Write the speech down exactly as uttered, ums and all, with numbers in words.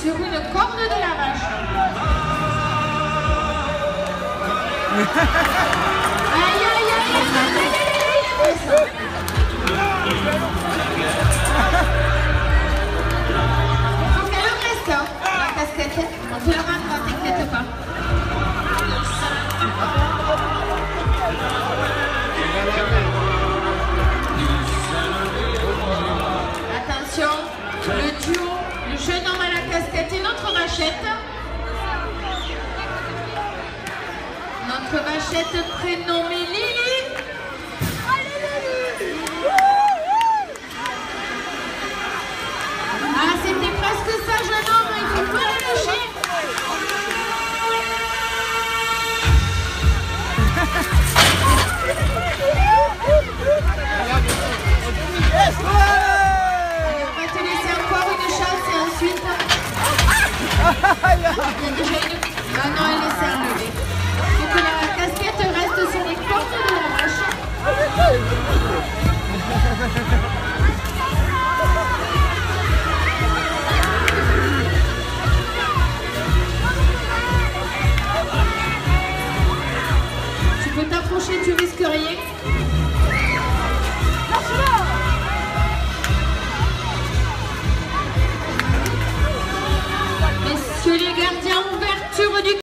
sur une corne de la vache. Aïe, aïe, aïe, aïe, aïe, aïe, aïe, aïe, aïe. Faut qu'elle reste, hein, la casquette. On te la rendra, t'inquiète pas. Attention, le duo, le jeune homme à la casquette et notre vachette. Notre vachette prénommée